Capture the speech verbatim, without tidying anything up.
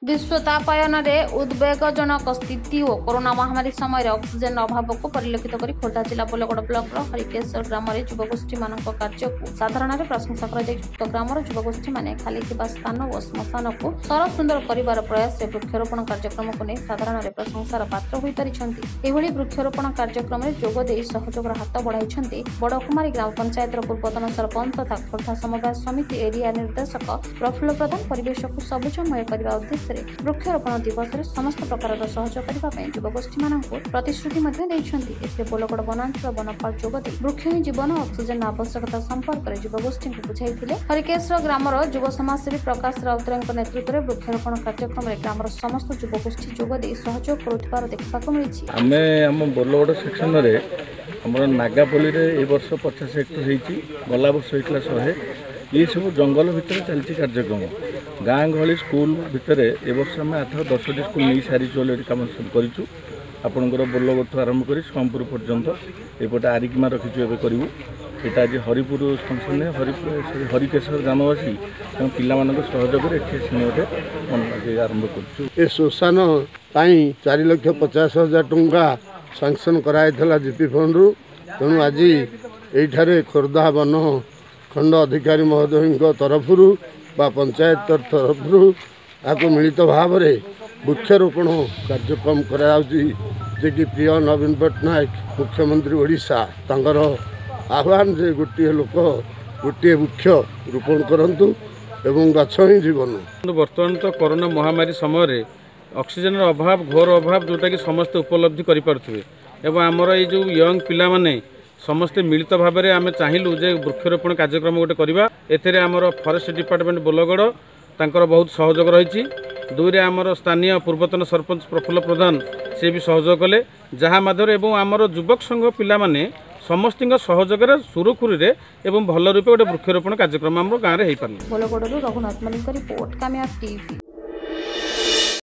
विश्वतापायन उद्वेगजनक स्थिति और कोरोना महामारी समय ऑक्सीजन अभाव को परिलक्षित कर खोर्धा जिला बोलगड़ ब्लॉक हरिकेश्वर ग्राम युवगोष्ठी मान कार्य को साधारण प्रशंसा कर ग्राम युवगोष्ठी मैंने खाली स्थान और श्मशान को सर सुंदर कर प्रयास वृक्षरोपण कार्यक्रम को नहीं साधारण प्रशंसार पात्र हो पारी वृक्षरोपण कार्यक्रम में जोगदे सहयोग हाथ बढ़ाई बड़कुमारी ग्राम पंचायत पूर्वतन सरपंच तथा खोर्धा समवाय समिति एरिया निर्देशक प्रफुल्ल प्रधान परिवेश को सबुजमय करने उद्देश्य वृक्षरोपण दिवस में समस्त प्रकार सहयोग करने युवगोष्ठी मान श्रुति बोलगड़ वनांचल वनपाल जोगदे वृक्ष ही जीवन ऑक्सीजन आवश्यकता संपर्क में युवगोष्ठी को बुझाई हरिकेश्वर ग्राम युव समाजसेवी प्रकाश राउतर नेतृत्व में वृक्षरोपण कार्यक्रम में ग्राम समस्त युवगोष्ठी जोगदे सहयोग कर देखा मिली बोलगड़ सेक्शन में नागापल्ली ए वर्ष पचास हेक्टर गला वर्ष होता शहे ये सब जंगल भितर चलती कार्यक्रम गाँ गहली स्कूल भितर ए वर्ष आम आठ दस टी स्कूल नहीं सारी अलरेडी कम सब करूँ आपणकर बोलगड़ आरंभ कर सोमपुर पर्यंत एपटे आरिकिमा रखीचु एवं करूँ यहाँ आज हरिपुर फंक्शन हरिपुर हरिकेश्वर ग्रामवासी पान सहयोग गोटे आरंभ कर श्मशान चार लक्ष पचास हजार टंका सांसन कराइला जीपी फंड रु तेणु आज ये खोर्धा वन खंड अधिकारी महोदय तरफ बा पंचायत तरफ आपको मिलित भाव में वृक्षरोपण कार्यक्रम करायाउची कि प्रिय नवीन पट्टनायक मुख्यमंत्री ओडिशा तांकर आह्वान जे गोटे लोक गोटे वृक्ष रोपण करंतु एवं गछ ही जीवन। बर्तमान तो कोरोना महामारी समय ऑक्सीजन अभाव घोर अभाव जोटा कि समस्त उपलब्धि करें एवं आमर ये जो यंग पिला माने समस्ते मिलित भाव में आम चाहलु जे वृक्षरोपण कार्यक्रम गोटे करवा एथे आमर फॉरेस्ट डिपार्टमेंट बोलगड़ तांकर बहुत सहयोग रही दुई आमर स्थानीय पूर्वतन सरपंच प्रफुल्ल प्रधान से भी सहयोग कले जहाँ माध्यम एवं आमर युवक संघ पिला माने समस्त सहयोग सुरखुरी एवं भल रूपे गोटे वृक्षरोपण कार्यक्रम आम गाँव में हो पार। Bolgarh Raghunath Mallick report Kamyab TV.